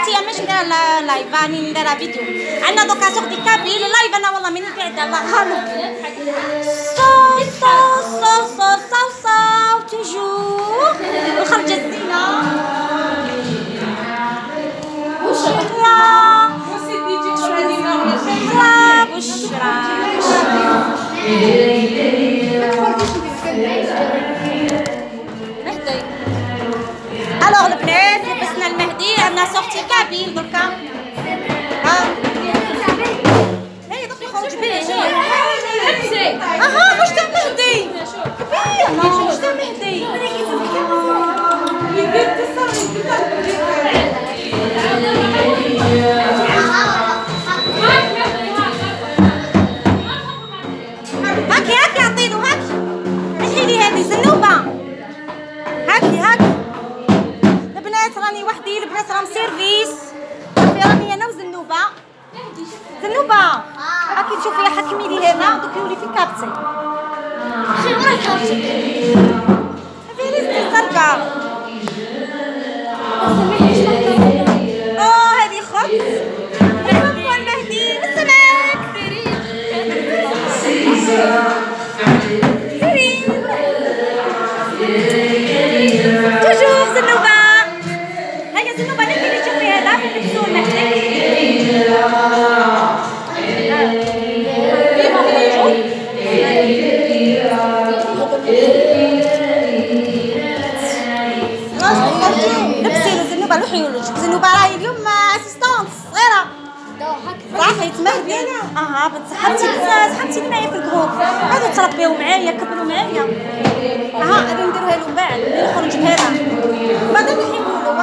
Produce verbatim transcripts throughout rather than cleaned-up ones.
ايام ماشي ندير لايف راني نديرها فيديو. عندنا دوكا سوق دي كابيل لايف انا والله ماني قاعده الله غالب. صو صو صو صو صو صو توجور الخرجه الزينه. بشرى بشرى مهدي. الوغ البنات لبسنا المهدي عندنا سوختي كابيل دركا. ها هي دوك يخرج به اها واش تاع مهدي كبير واش تاع مهدي هاكي هاكي عطينو هاكي نحيلي هذه زنوبه هاكي هاكي. البنات راني وحدي البنات راهم سيرفيس صافي راني انا وزنوبه. زنوبه هاكي تشوفي حكمي لي هنا دوك يولي في كابتي شي وين كابتي في ريستي زرقاء. اوه هذه خبز مرحبا المهدي بالسماك سيرين سيرين توجور زنوبه. هيا زنوبه نبغي تشوفي هذا نلبسوه المهدي. لبسي زنوبه روحي ولد زنوبه راهي اليوم اسيستونت صغيره صافي تمهدي. اها بنت صحابتي صحابتي معايا في الجروب هادو تربيو معايا كبروا معايا. اها غادي نديروها له من بعد ملي نخرج بهذا بعدا نحيولو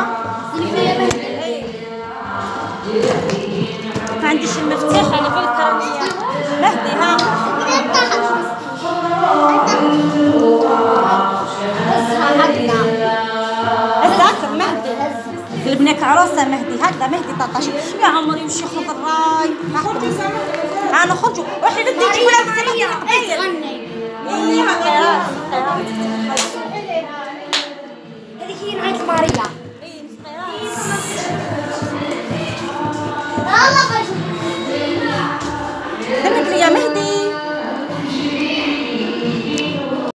ما عنديش المفتاح على بالك راني مهدي. ها هكذا مهدي البنات عروسه مهدي هكذا مهدي طاطاش يا عمري وشي خذ الراي. ها نخرجوا روحي بدي تجي ولا تسمعي تغني هذيك هي نعيط ماريا.